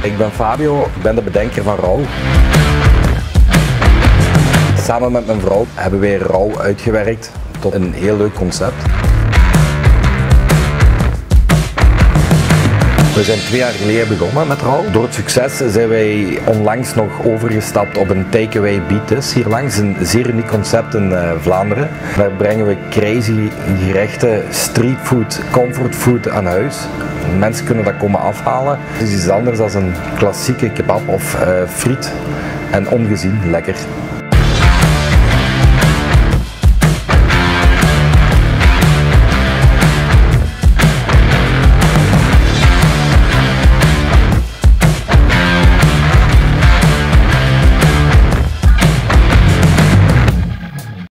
Ik ben Fabio, ik ben de bedenker van Rauw. Samen met mijn vrouw hebben wij Rauw uitgewerkt tot een heel leuk concept. We zijn 2 jaar geleden begonnen met Rauw. Door het succes zijn wij onlangs nog overgestapt op een takeaway beat hier langs. Een zeer uniek concept in Vlaanderen. Daar brengen we crazy gerechten, streetfood, comfortfood aan huis. Mensen kunnen dat komen afhalen. Het is iets anders dan een klassieke kebab of friet. En ongezien lekker.